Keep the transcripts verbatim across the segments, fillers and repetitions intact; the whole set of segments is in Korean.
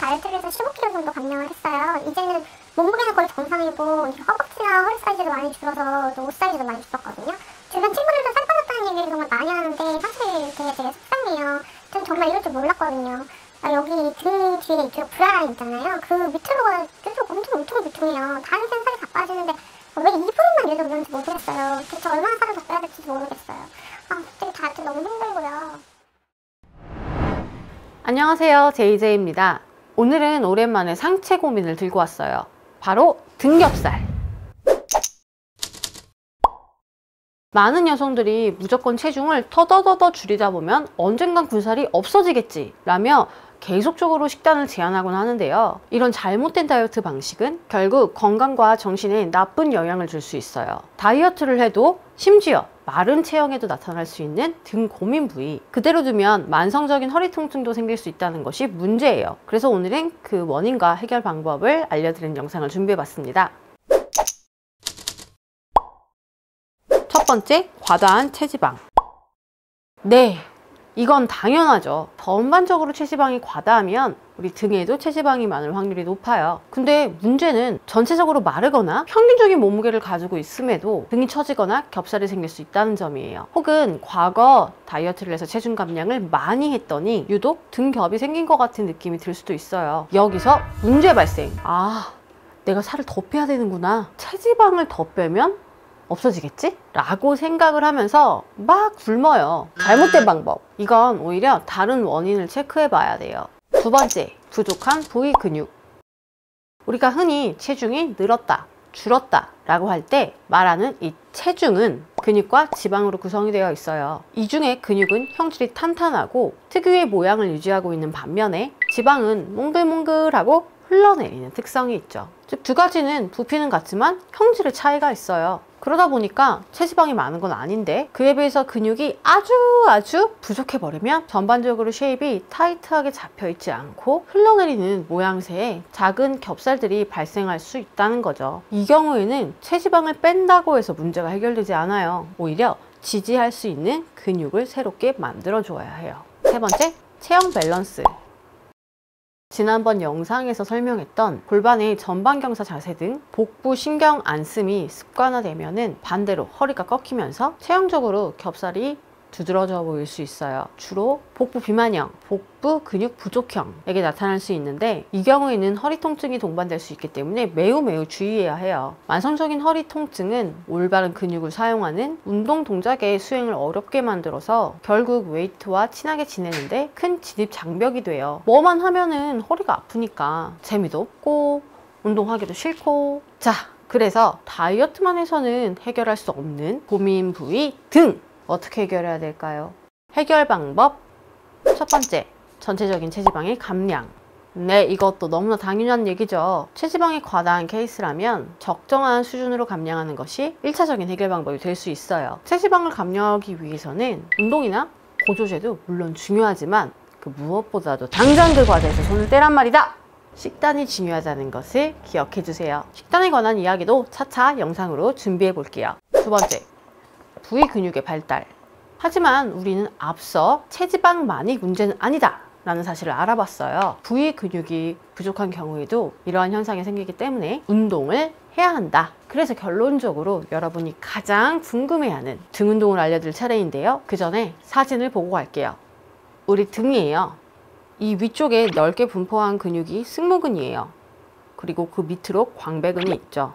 다이어트를 해서 십오 킬로그램 정도 감량을 했어요. 이제는 몸무게는 거의 정상이고 허벅지나 허리 사이즈도 많이 줄어서 또 옷 사이즈도 많이 줄었거든요. 주변 친구들도 살 빠졌다는 얘기를 정말 많이 하는데 사실 되게 되게 속상해요. 전 정말 이럴 줄 몰랐거든요. 아, 여기 등 뒤에 이렇게 브라라인 있잖아요. 그 밑으로가 계속 엄청 엄청 두툼해요. 다른 데는 살이 다 빠지는데 왜 이 부분만 유독 그런지 모르겠어요. 대체 얼마나 살을 더 빼야 될지 모르겠어요. 아, 갑자기 다이어트 너무 힘들고요. 안녕하세요, 제이제이입니다. 오늘은 오랜만에 상체 고민을 들고 왔어요. 바로 등겹살. 많은 여성들이 무조건 체중을 터더더더 줄이다 보면 언젠간 군살이 없어지겠지 라며 계속적으로 식단을 제한하곤 하는데요. 이런 잘못된 다이어트 방식은 결국 건강과 정신에 나쁜 영향을 줄 수 있어요. 다이어트를 해도 심지어 마른 체형에도 나타날 수 있는 등 고민 부위, 그대로 두면 만성적인 허리 통증도 생길 수 있다는 것이 문제예요. 그래서 오늘은 그 원인과 해결 방법을 알려드리는 영상을 준비해봤습니다. 첫 번째, 과다한 체지방. 네, 이건 당연하죠. 전반적으로 체지방이 과다하면 우리 등에도 체지방이 많을 확률이 높아요. 근데 문제는 전체적으로 마르거나 평균적인 몸무게를 가지고 있음에도 등이 처지거나 겹살이 생길 수 있다는 점이에요. 혹은 과거 다이어트를 해서 체중 감량을 많이 했더니 유독 등겹이 생긴 것 같은 느낌이 들 수도 있어요. 여기서 문제 발생. 아, 내가 살을 더 빼야 되는구나. 체지방을 더 빼면 없어지겠지? 라고 생각을 하면서 막 굶어요. 잘못된 방법. 이건 오히려 다른 원인을 체크해 봐야 돼요. 두 번째, 부족한 부위 근육. 우리가 흔히 체중이 늘었다, 줄었다 라고 할 때 말하는 이 체중은 근육과 지방으로 구성이 되어 있어요. 이 중에 근육은 형질이 탄탄하고 특유의 모양을 유지하고 있는 반면에 지방은 몽글몽글하고 흘러내리는 특성이 있죠. 즉, 두 가지는 부피는 같지만 형질의 차이가 있어요. 그러다 보니까 체지방이 많은 건 아닌데 그에 비해서 근육이 아주 아주 부족해버리면 전반적으로 쉐입이 타이트하게 잡혀있지 않고 흘러내리는 모양새의 작은 겹살들이 발생할 수 있다는 거죠. 이 경우에는 체지방을 뺀다고 해서 문제가 해결되지 않아요. 오히려 지지할 수 있는 근육을 새롭게 만들어줘야 해요. 세 번째, 체형 밸런스. 지난번 영상에서 설명했던 골반의 전방경사 자세 등 복부 신경 안씀이 습관화되면은 반대로 허리가 꺾이면서 체형적으로 겹살이 두드러져 보일 수 있어요. 주로 복부 비만형, 복부 근육 부족형에게 나타날 수 있는데 이 경우에는 허리 통증이 동반될 수 있기 때문에 매우 매우 주의해야 해요. 만성적인 허리 통증은 올바른 근육을 사용하는 운동 동작의 수행을 어렵게 만들어서 결국 웨이트와 친하게 지내는데 큰 진입 장벽이 돼요. 뭐만 하면은 허리가 아프니까 재미도 없고 운동하기도 싫고. 자, 그래서 다이어트만 해서는 해결할 수 없는 고민 부위 등! 어떻게 해결해야 될까요? 해결 방법 첫 번째, 전체적인 체지방의 감량. 네, 이것도 너무나 당연한 얘기죠. 체지방이 과다한 케이스라면 적정한 수준으로 감량하는 것이 일 차적인 해결 방법이 될 수 있어요. 체지방을 감량하기 위해서는 운동이나 고조제도 물론 중요하지만 그 무엇보다도 당장 그 과제에서 손을 떼란 말이다! 식단이 중요하다는 것을 기억해 주세요. 식단에 관한 이야기도 차차 영상으로 준비해 볼게요. 두 번째, 부위 근육의 발달. 하지만 우리는 앞서 체지방만이 문제는 아니다 라는 사실을 알아봤어요. 부위 근육이 부족한 경우에도 이러한 현상이 생기기 때문에 운동을 해야 한다. 그래서 결론적으로 여러분이 가장 궁금해하는 등 운동을 알려드릴 차례인데요. 그 전에 사진을 보고 갈게요. 우리 등이에요. 이 위쪽에 넓게 분포한 근육이 승모근이에요. 그리고 그 밑으로 광배근이 있죠.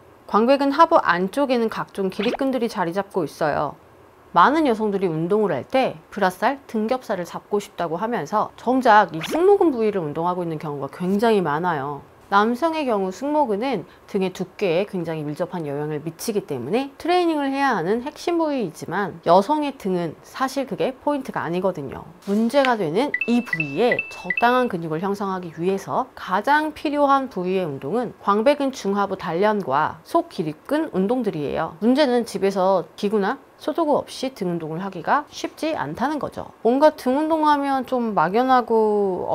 광배근 하부 안쪽에는 각종 기립근들이 자리 잡고 있어요. 많은 여성들이 운동을 할 때 브라살, 등겹살을 잡고 싶다고 하면서 정작 이 승모근 부위를 운동하고 있는 경우가 굉장히 많아요. 남성의 경우 승모근은 등의 두께에 굉장히 밀접한 영향을 미치기 때문에 트레이닝을 해야 하는 핵심 부위이지만 여성의 등은 사실 그게 포인트가 아니거든요. 문제가 되는 이 부위에 적당한 근육을 형성하기 위해서 가장 필요한 부위의 운동은 광배근 중하부 단련과 속기립근 운동들이에요. 문제는 집에서 기구나 소도구 없이 등 운동을 하기가 쉽지 않다는 거죠. 뭔가 등 운동하면 좀 막연하고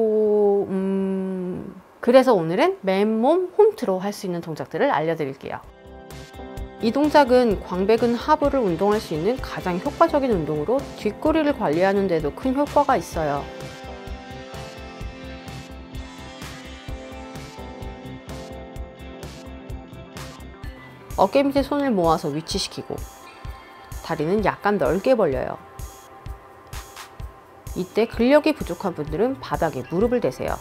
어렵고 음... 그래서 오늘은 맨몸 홈트로 할 수 있는 동작들을 알려드릴게요. 이 동작은 광배근 하부를 운동할 수 있는 가장 효과적인 운동으로 뒷구리를 관리하는 데도 큰 효과가 있어요. 어깨 밑에 손을 모아서 위치시키고 다리는 약간 넓게 벌려요. 이때 근력이 부족한 분들은 바닥에 무릎을 대세요.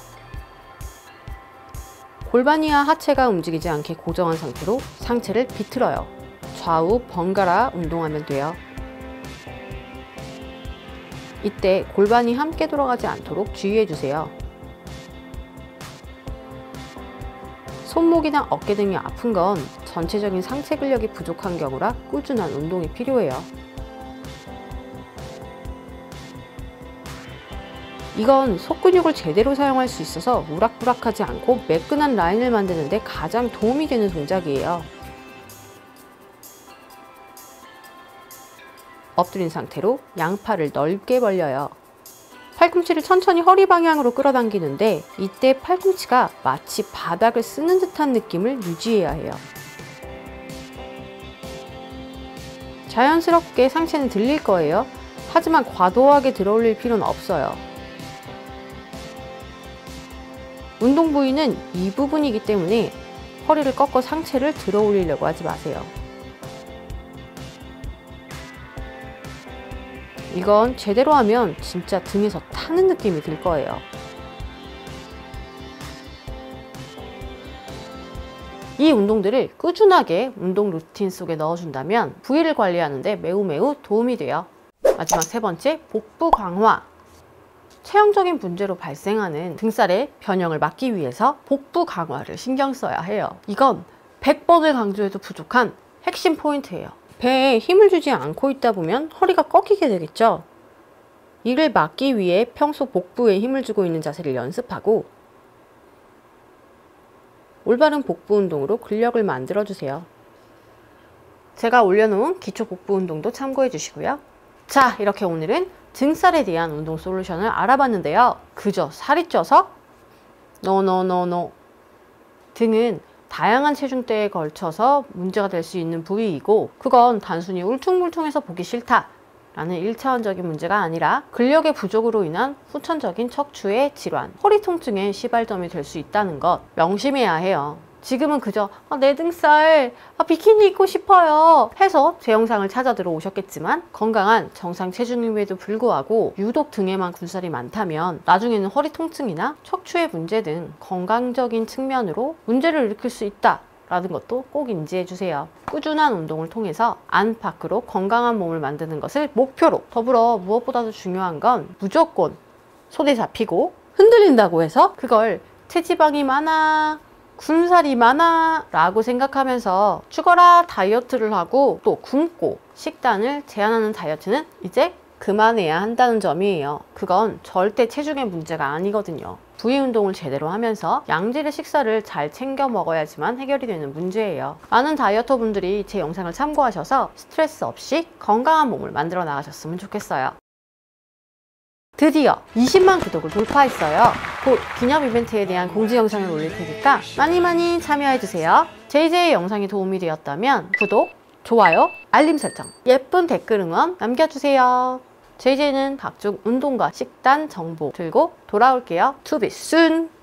골반이와 하체가 움직이지 않게 고정한 상태로 상체를 비틀어요. 좌우 번갈아 운동하면 돼요. 이때 골반이 함께 돌아가지 않도록 주의해주세요. 손목이나 어깨 등이 아픈 건 전체적인 상체 근력이 부족한 경우라 꾸준한 운동이 필요해요. 이건 속근육을 제대로 사용할 수 있어서 우락부락하지 않고 매끈한 라인을 만드는 데 가장 도움이 되는 동작이에요. 엎드린 상태로 양팔을 넓게 벌려요. 팔꿈치를 천천히 허리 방향으로 끌어당기는데 이때 팔꿈치가 마치 바닥을 쓰는 듯한 느낌을 유지해야 해요. 자연스럽게 상체는 들릴 거예요. 하지만 과도하게 들어올릴 필요는 없어요. 운동 부위는 이 부분이기 때문에 허리를 꺾어 상체를 들어 올리려고 하지 마세요. 이건 제대로 하면 진짜 등에서 타는 느낌이 들 거예요. 이 운동들을 꾸준하게 운동 루틴 속에 넣어준다면 부위를 관리하는 데 매우 매우 도움이 돼요. 마지막 세 번째, 복부 강화. 체형적인 문제로 발생하는 등살의 변형을 막기 위해서 복부 강화를 신경 써야 해요. 이건 백 번을 강조해도 부족한 핵심 포인트예요. 배에 힘을 주지 않고 있다 보면 허리가 꺾이게 되겠죠. 이를 막기 위해 평소 복부에 힘을 주고 있는 자세를 연습하고 올바른 복부 운동으로 근력을 만들어 주세요. 제가 올려놓은 기초 복부 운동도 참고해 주시고요. 자, 이렇게 오늘은 등살에 대한 운동 솔루션을 알아봤는데요. 그저 살이 쪄서? 노노노노. 등은 다양한 체중대에 걸쳐서 문제가 될 수 있는 부위이고 그건 단순히 울퉁불퉁해서 보기 싫다 라는 일차원적인 문제가 아니라 근력의 부족으로 인한 후천적인 척추의 질환, 허리 통증의 시발점이 될 수 있다는 것 명심해야 해요. 지금은 그저 아, 내 등살 아, 비키니 입고 싶어요 해서 제 영상을 찾아 들어오셨겠지만 건강한 정상 체중임에도 불구하고 유독 등에만 군살이 많다면 나중에는 허리 통증이나 척추의 문제 등 건강적인 측면으로 문제를 일으킬 수 있다 라는 것도 꼭 인지해 주세요. 꾸준한 운동을 통해서 안팎으로 건강한 몸을 만드는 것을 목표로, 더불어 무엇보다도 중요한 건 무조건 손에 잡히고 흔들린다고 해서 그걸 체지방이 많아, 군살이 많아 라고 생각하면서 죽어라 다이어트를 하고 또 굶고 식단을 제한하는 다이어트는 이제 그만해야 한다는 점이에요. 그건 절대 체중의 문제가 아니거든요. 부위 운동을 제대로 하면서 양질의 식사를 잘 챙겨 먹어야지만 해결이 되는 문제예요. 많은 다이어터 분들이 제 영상을 참고하셔서 스트레스 없이 건강한 몸을 만들어 나가셨으면 좋겠어요. 드디어 이십만 구독을 돌파했어요. 곧 기념 이벤트에 대한 공지 영상을 올릴 테니까 많이 많이 참여해주세요. 제이제이의 영상이 도움이 되었다면 구독, 좋아요, 알림 설정, 예쁜 댓글 응원 남겨주세요. 제이제이는 각종 운동과 식단 정보 들고 돌아올게요. To be soon!